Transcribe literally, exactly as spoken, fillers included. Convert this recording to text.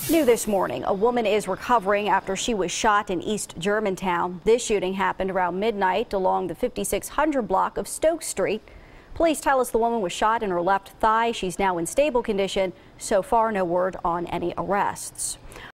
New this morning, a woman is recovering after she was shot in East Germantown. This shooting happened around midnight along the fifty-six hundred block of Stokes Street. Police tell us the woman was shot in her left thigh. She's now in stable condition. So far, no word on any arrests.